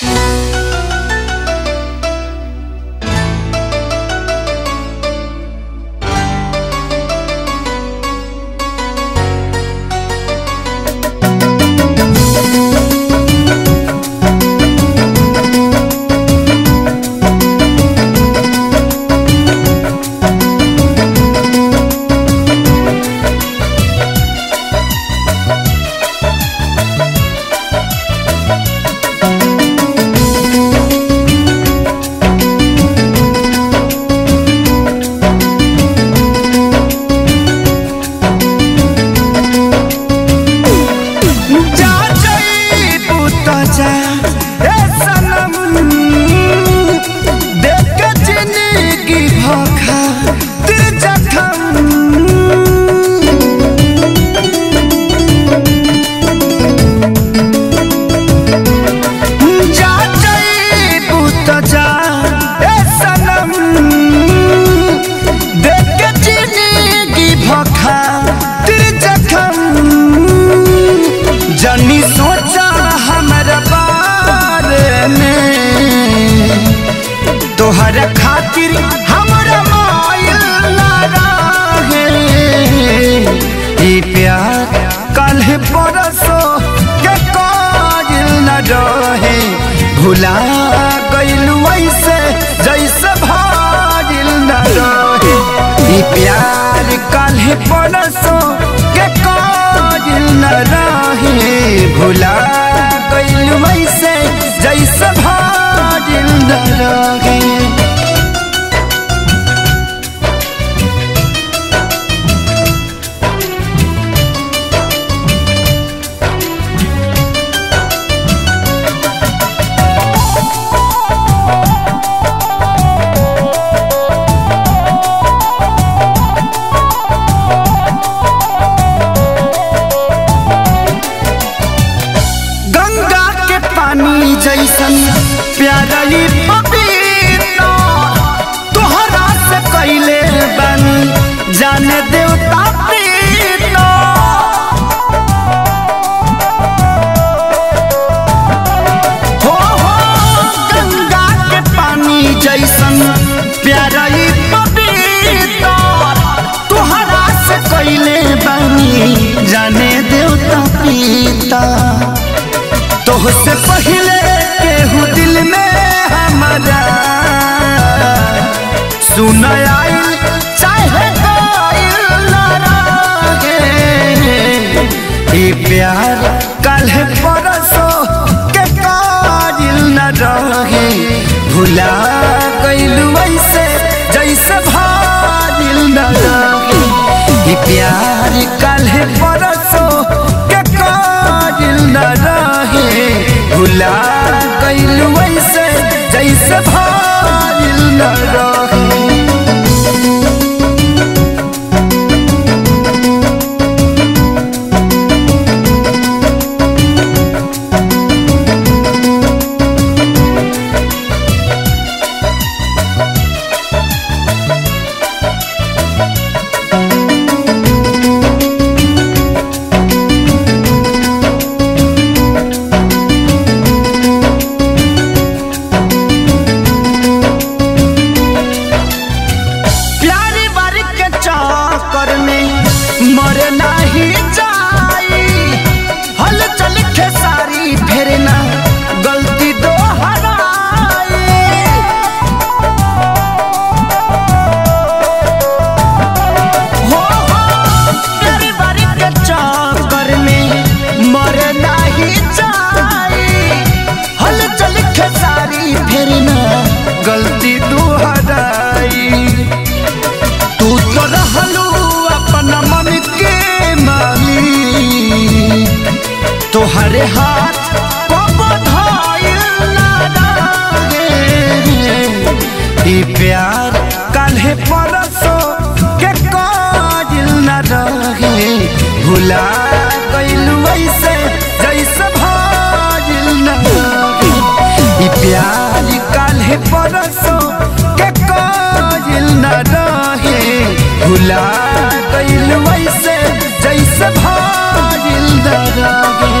जनी सोचा हमारा बारे में, तोहर खातिर हमारा मायल ना रहे। ई प्यार कल परसों के काजिल न रहे, भुला गइलू ऐसे जैसे भाजिल न रहे। ई प्यार कल परसों के काजिल न रहे, भुला गइलू ऐसे जैसे भाजिल न रहे। जैसन प्यारा पपीता तोहरा से कैले बनी, जाने देवता प्रीता। हो गंगा के पानी जैसन प्यारा पपीता तोहरा से कैले बनी, जाने देवता प्रीता। तोहसे पहले केहू दिल में हमारा सुन आइल चाहे कोइल ना रहे। ई प्यार कल परसों के काजिल न रहे, भुला गइलू ऐसे जैसे भाजिल न रहे। ई प्यार कल परसों के काजिल न रहे, भुला गइलू ऐसे जैसे भाजिल न रहे। मरे नहीं जाई हल चल खेसारी, फिर ना गलती दोहराई। हो तेरी बारी के चक्कर में मरे नहीं जाई हल चल खेसारी, फिर ना गलती दोहराई। तू तो रहलू अपना मन के माली, तोहरे हाथ को बधाइल ना रहे। ई प्यार काल्हे परसों के काजिल न रहे, भुला गइलू ऐसे जैसे भाजिल न रहे। ई प्यार काल्हे परसों के काजिल न रहे, भुला गइलू ऐसे जैसे भाजिल न रहे।